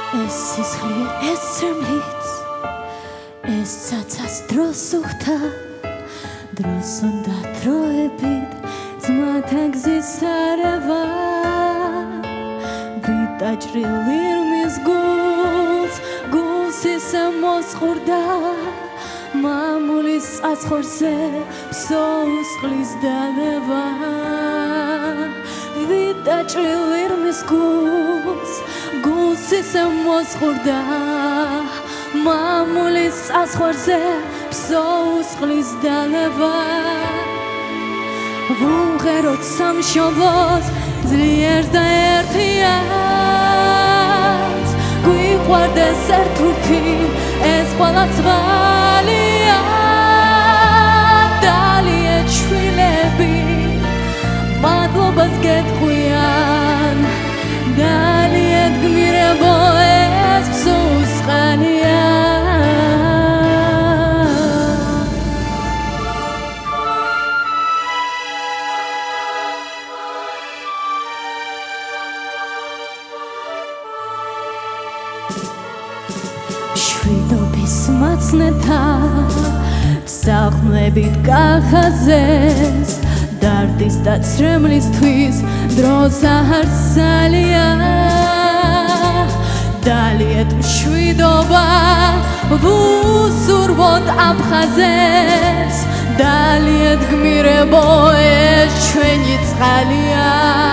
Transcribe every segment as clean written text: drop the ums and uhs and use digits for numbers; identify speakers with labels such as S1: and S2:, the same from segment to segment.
S1: ეს სისხლი ეს წრმლიც ეს ცაცას დროს უხდა დროს უნდა დროებით ძმათა გზის არავა ვიტაჭრილი ირმის გულს ისე მოსყურდა მამულის წაცხვერზე ფსოუს ყლის დალევა ვიტაჭრილი ირმის გულს ისე მოსყურდა მამულის წაცხვერზე ფსოუს ყლის დალევა ვუმღეროთ სამშობლოს ძლიერს და ერთიანს გვიყვარდეს ერთუთი ეს ყველა ცვალია დალიეთ შვილები მადლობას გეტყვიან დალიეთ გმირებო ეს ფსოუს წყალია შვიდობის მაცნეთა საღმლებით გახაზეს დარდის და ცრემლისთვის დროს არცალია დალიეთ მშვიდობა ვუსურვოთ ამ ხაზებს დალიეთ გმირებო ეს ჩვენი წყალია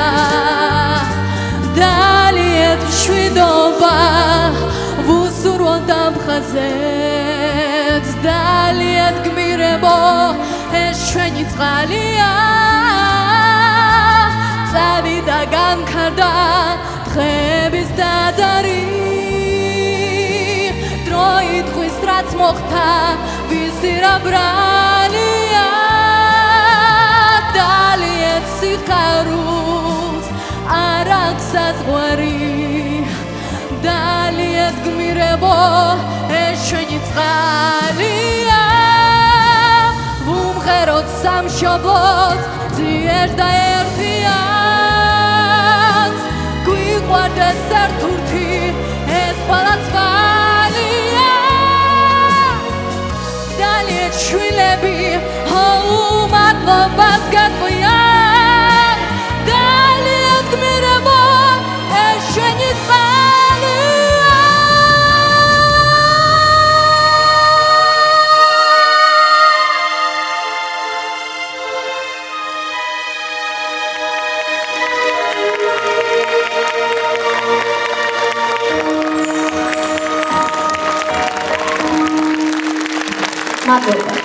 S1: დალიეთ მშვიდობა ვუსურვოთ ამ ხაზებს დალიეთ გმირებო ეს ჩვენი წყალია წავიდა განქარდა დღების დაძარი დროით ღვიძლ რაც მოხდა ვისი რა ბრალია დალიეთ სიხარულს არ აქვს საზღვარი დალიეთ გმირებო ეს ჩვენი წყალია ვუმღეროთ სამშობლოს ძლიერს და ერთიანს გვიყვარდეს ერთუთი ეს ყველა ცვალია დალიეთ შვილები მადლობას გეტყვიან დალიეთ გმირებო ეს ჩვენი
S2: Madre.